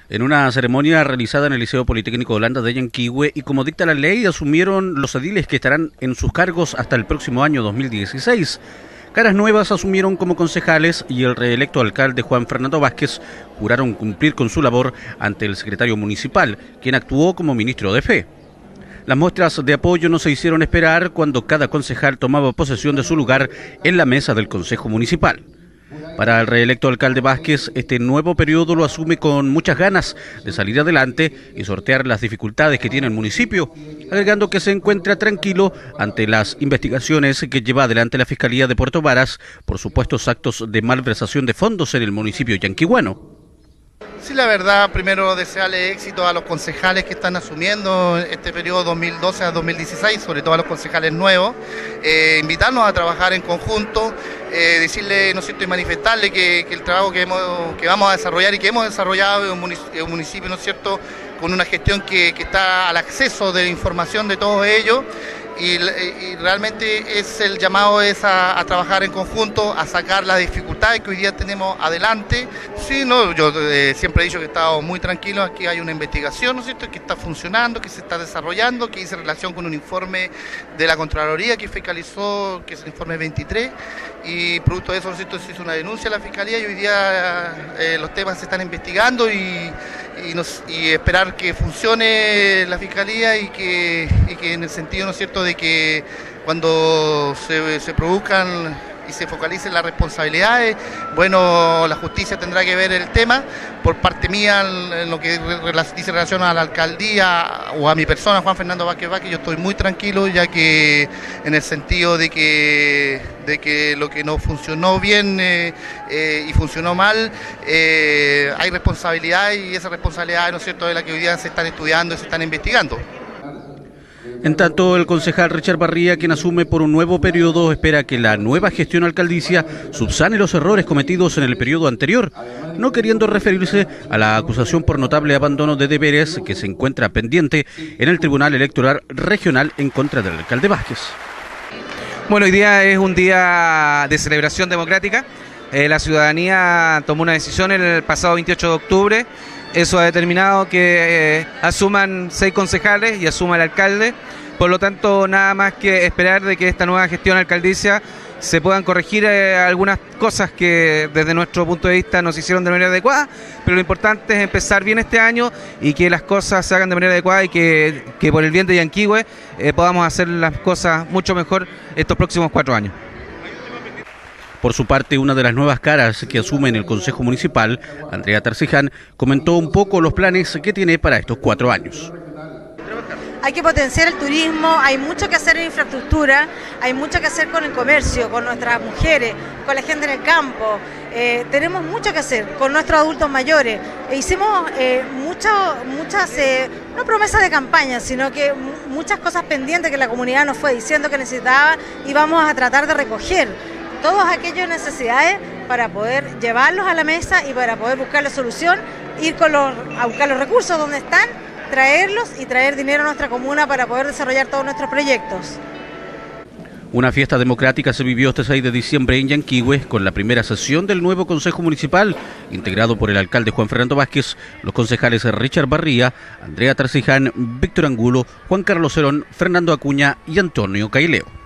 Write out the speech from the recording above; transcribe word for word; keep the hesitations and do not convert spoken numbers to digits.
En una ceremonia realizada en el Liceo Politécnico de Holanda de Yanquihue, y como dicta la ley, asumieron los ediles que estarán en sus cargos hasta el próximo año dos mil dieciséis. Caras nuevas asumieron como concejales y el reelecto alcalde Juan Fernando Vázquez juraron cumplir con su labor ante el secretario municipal, quien actuó como ministro de Fe. Las muestras de apoyo no se hicieron esperar cuando cada concejal tomaba posesión de su lugar en la mesa del Consejo Municipal. Para el reelecto alcalde Vázquez, este nuevo periodo lo asume con muchas ganas de salir adelante y sortear las dificultades que tiene el municipio, agregando que se encuentra tranquilo ante las investigaciones que lleva adelante la Fiscalía de Puerto Varas por supuestos actos de malversación de fondos en el municipio yanquihueno. Sí, la verdad, primero desearle éxito a los concejales que están asumiendo este periodo dos mil doce a dos mil dieciséis, sobre todo a los concejales nuevos, eh, invitarnos a trabajar en conjunto, eh, decirle, ¿no es cierto?, y manifestarle que, que el trabajo que, hemos, que vamos a desarrollar y que hemos desarrollado en un municipio, un municipio ¿no es cierto?, con una gestión que, que está al acceso de información de todos ellos. Y, y realmente es el llamado es a, a trabajar en conjunto, a sacar las dificultades que hoy día tenemos adelante. Sí, no, yo eh, siempre he dicho que he estado muy tranquilo, aquí hay una investigación, ¿no es cierto?, que está funcionando, que se está desarrollando, que hice relación con un informe de la Contraloría que fiscalizó, que es el informe veintitrés, y producto de eso, ¿no es cierto?, se hizo una denuncia a la Fiscalía y hoy día eh, los temas se están investigando y, y, nos, y esperar que funcione la Fiscalía y que, y que en el sentido, ¿no es cierto?, de que cuando se, se produzcan y se focalicen las responsabilidades, bueno, la justicia tendrá que ver el tema. Por parte mía, en lo que dice relación a la alcaldía o a mi persona, Juan Fernando Vázquez Vázquez, yo estoy muy tranquilo, ya que en el sentido de que, de que lo que no funcionó bien eh, eh, y funcionó mal, eh, hay responsabilidad, y esa responsabilidad, ¿no es cierto?, es la que hoy día se están estudiando y se están investigando. En tanto, el concejal Richard Barría, quien asume por un nuevo periodo, espera que la nueva gestión alcaldicia subsane los errores cometidos en el periodo anterior, no queriendo referirse a la acusación por notable abandono de deberes que se encuentra pendiente en el Tribunal Electoral Regional en contra del alcalde Vázquez. Bueno, hoy día es un día de celebración democrática. Eh, la ciudadanía tomó una decisión el pasado veintiocho de octubre. Eso ha determinado que eh, asuman seis concejales y asuma el alcalde. Por lo tanto, nada más que esperar de que esta nueva gestión alcaldicia se puedan corregir eh, algunas cosas que desde nuestro punto de vista no se hicieron de manera adecuada, pero lo importante es empezar bien este año y que las cosas se hagan de manera adecuada y que, que por el bien de Yanquihue eh, podamos hacer las cosas mucho mejor estos próximos cuatro años. Por su parte, una de las nuevas caras que asume en el Consejo Municipal, Andrea Tarziján, comentó un poco los planes que tiene para estos cuatro años. Hay que potenciar el turismo, hay mucho que hacer en infraestructura, hay mucho que hacer con el comercio, con nuestras mujeres, con la gente en el campo. Eh, tenemos mucho que hacer con nuestros adultos mayores. E hicimos eh, mucho, muchas, eh, no promesas de campaña, sino que muchas cosas pendientes que la comunidad nos fue diciendo que necesitaba y vamos a tratar de recoger todas aquellas necesidades para poder llevarlos a la mesa y para poder buscar la solución, ir con los, a buscar los recursos donde están, traerlos y traer dinero a nuestra comuna para poder desarrollar todos nuestros proyectos. Una fiesta democrática se vivió este seis de diciembre en Yanquihue con la primera sesión del nuevo Consejo Municipal, integrado por el alcalde Juan Fernando Vázquez, los concejales Richard Barría, Andrea Tarziján, Víctor Angulo, Juan Carlos Cerón, Fernando Acuña y Antonio Caileo.